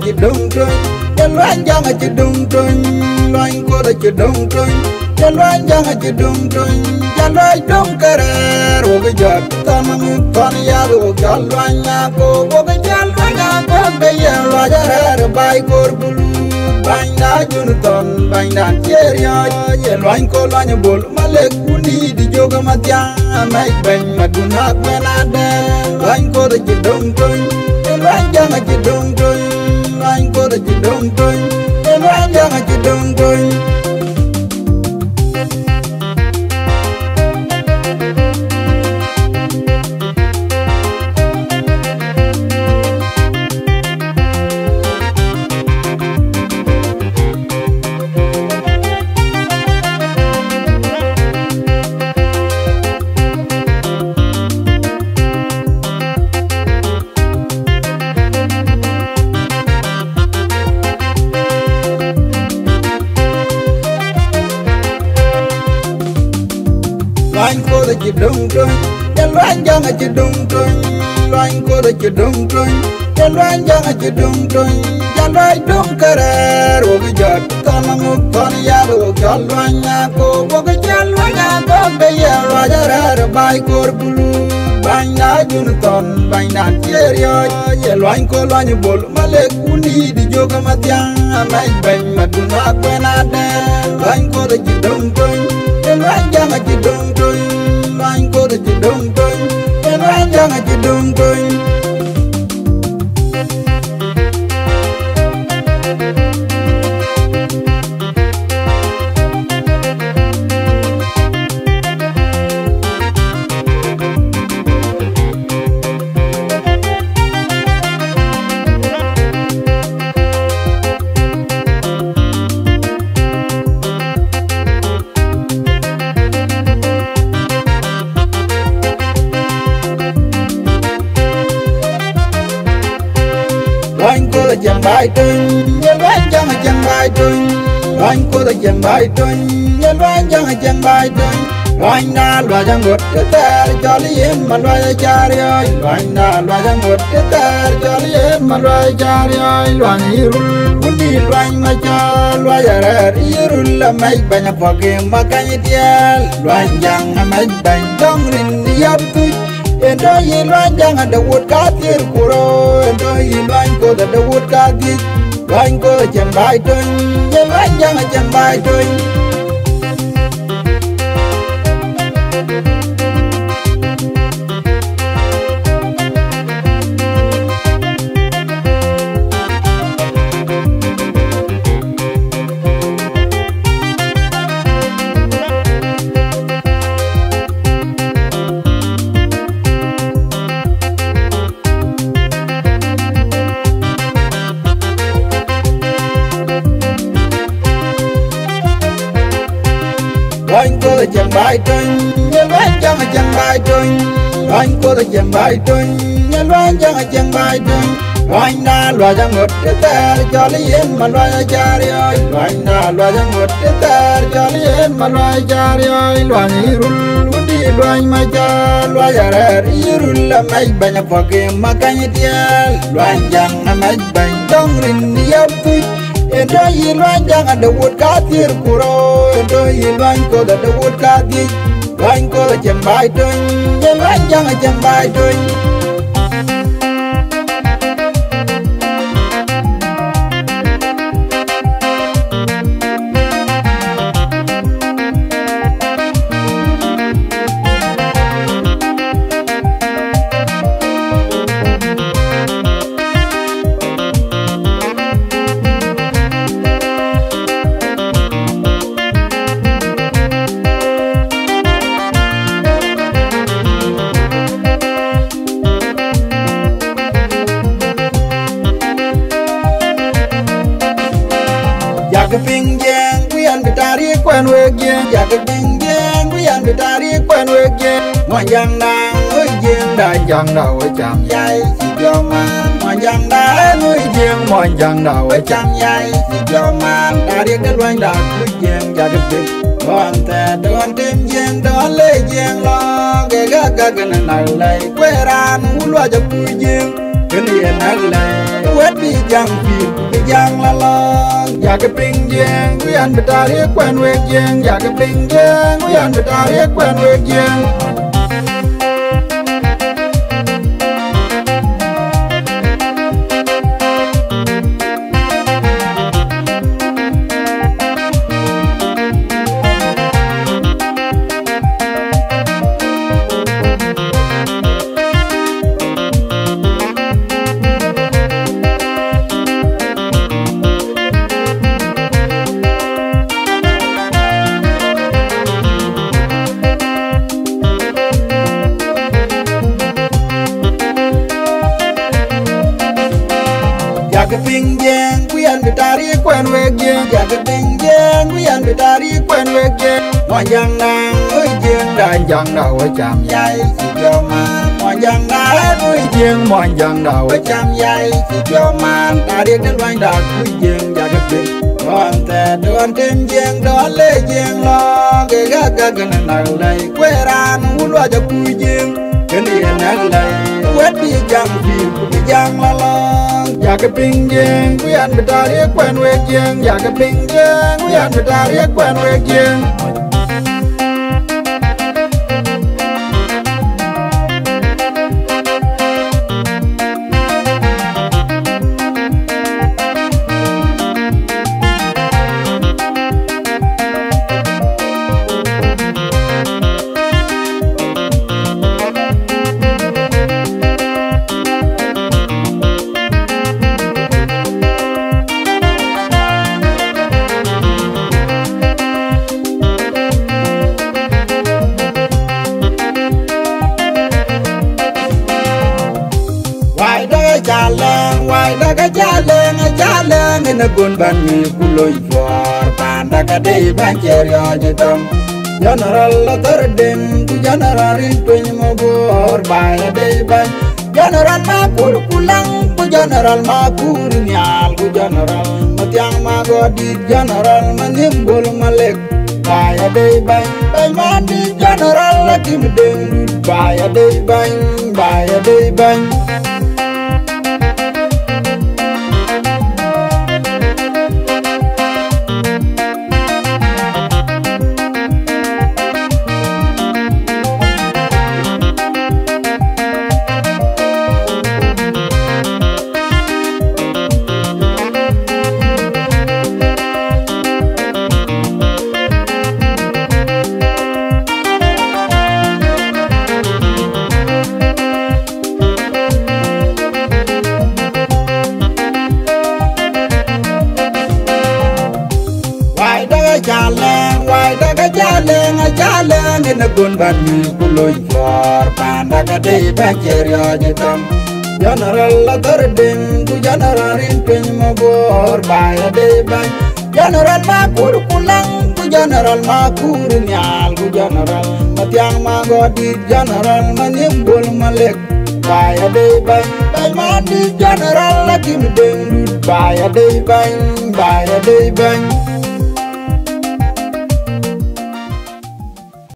chỉ đông trôi chân loan giang chỉ đông trôi loan cô đã chỉ đông trôi chân loan giang chỉ đông trôi chân loan đông cờ rồi cái giờ ta mang con ya rồi chân loan nhà cô cái chân loan nhà cô bây giờ loan ra rồi bay cô bulu bánh đá Jonathan bánh đá Cheria ye loan cô loan nhà bol malek kundi di joga matya mai bánh mà đun hak menade loan cô đã chỉ đông trôi loan giang chỉ đông trôi loan cô đã chỉ đông trôi loan giang chỉ đông trôi loan cô đã chỉ đông trôi chân loan giang chỉ đông trôi loan cô đã chỉ đông trôi chân loan giang chỉ đông trôi chân loan đông cờ rồi cái giờ ta mang con ya rồi chân loan nhà cô cái chân loan nhà cô bây giờ loan ra rồi bay cô bulu bánh đá Jonathan bánh đá Cheria ye loan cô loan như bol malek kundi di joga matya mai bánh mà đun hak menade loan cô đã chỉ đông trôi loan giang chỉ đông trôi loan cô đã chỉ đông trôi loan giang chỉ đông trôi loan cô đã chẳng bài trôi loan giang chẳng bài trôi loan cô đã chẳng bài trôi loan giang chẳng bài trôi loan na loan giang một cái ta cho lý em mà loan cha đi ơi loan na loan giang một cái ta cho lý em mà loan cha đi ơi loan irul undi loan mà cha loan ra irul là mấy bạn nhà phật mà cái gì loan giang mấy bạn trong rình đi ấp tôi endo yi loan giang ada wut katir kuro endo yi loan ko da wut katir loan ko chen bai tun ye loan giang chen bai tun loan cô đã chẳng bài trôi loan giang chẳng bài trôi loan cô đã chẳng bài trôi loan giang chẳng bài trôi loan na loan giang một cái ta cho lý em mà loan cha đi ơi loan na loan giang một cái ta cho lý em mà loan cha đi ơi loan irul undi loan mà cha loan ra irul là mấy bạn nhà phật mà cái gì loan giang mấy bạn trong rình đi ấp tôi endo yi loan giang ada wut katir kuro endo yi loan ko da wut katir loan ko da chen bai tun ye loan giang chen bai tun cái ping giang quý anh bị ta đi quen huệ giang dạ cái ping giang quý anh bị ta đi quen huệ giang ngoài giang đang ơi giang đã giang đầu ở chạm dây chỉ cho man ngoài giang đã ơi giang ngoài giang đầu ở chạm dây chỉ cho man ta đi cái loan đã quý giang dạ cái ping còn ta đón tim giang đón lê giang lo cái gác cái này lấy quê ran muốn lo cho quý giang cái này nát lệ wet bi jang la long ya ke ping jeng wi an betari kwen we jeng ya ke ping jeng wi an betari kwen we jeng Jaga ping jeng, we an betari kwen we jeng. Jaga ping jeng, we an betari kwen we jeng. Mo jang nang, oi jeng dan jang da we cham yai si jo man. Mo jang nang, oi jeng, mo jang da we cham yai si jo man. Tari den wang da ku jeng jaga ping. Don te don tim jeng don le jeng lo. Ge ga ga ga na na lai kwe ran ulwa ja ku jeng. Kendi na lai wet bi jang la la. Jaga ping jeng, we an betari kwen we jeng. Jaga ping jeng, we an betari kwen we jeng. Why daga jaleng in a gun ban me kuloy for panda ka day ban cheryo jitam general laterdin ku general twin mo bor by a day ban general ma kulang ku general ma nyal ku general matyang ma godi general manimbol malek by a day ban man di general kim den by a day ban jaleng in a gun ban me kuloy for panda ka day ban cheryo jitam general laterdin ku general twin mo bor by a day ban general ma kulang ku general ma nyal ku general matyang ma godi general manimbol malek by a day ban man di general kim den by a day ban